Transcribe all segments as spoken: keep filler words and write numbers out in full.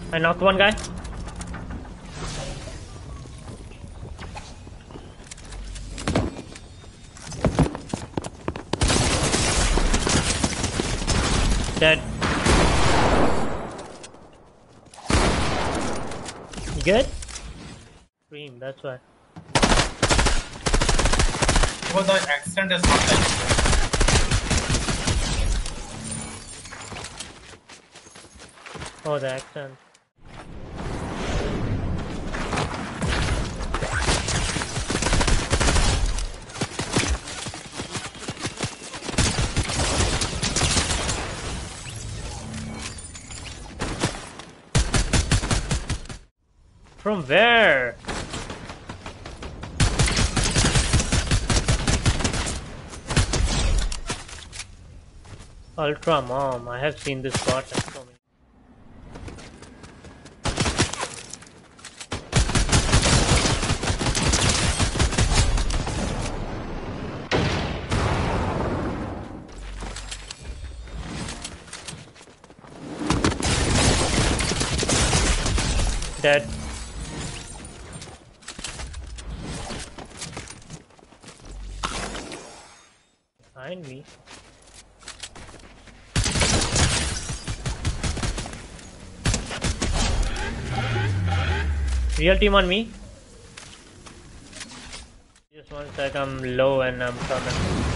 I knocked one guy. Dead. You good? Scream, that's why. Oh, the accent is not like. Oh, the accent. From where? Ultra Mom, I have seen this bot so many. Dead. Behind me. Real team on me. Just one sec, I'm low and I'm coming.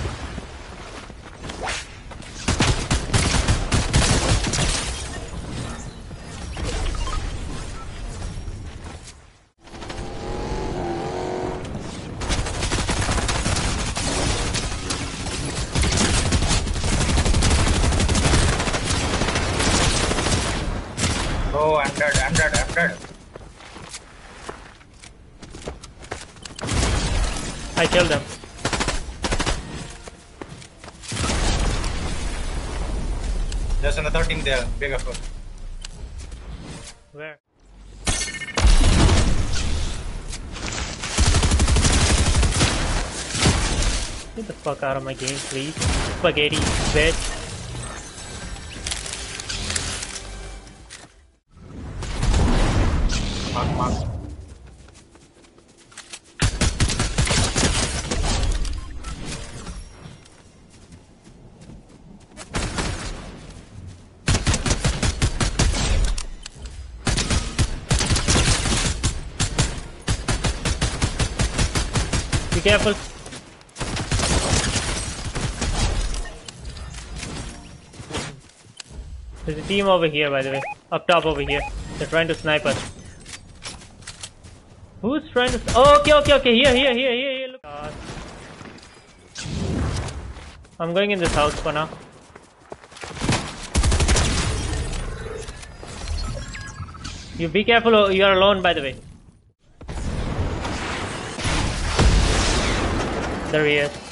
Oh, I'm dead, I'm dead, I'm dead. I killed them. There's another team there, big effort. Where? Get the fuck out of my game, please. Spaghetti, bitch. Mark, mark. Be careful. There's a team over here, by the way. Up top over here. They're trying to snipe us. Who's trying to... Oh, okay, okay, okay. Here, here, here, here, here. Look. God. I'm going in this house for now. You be careful. You are alone, by the way. There he is.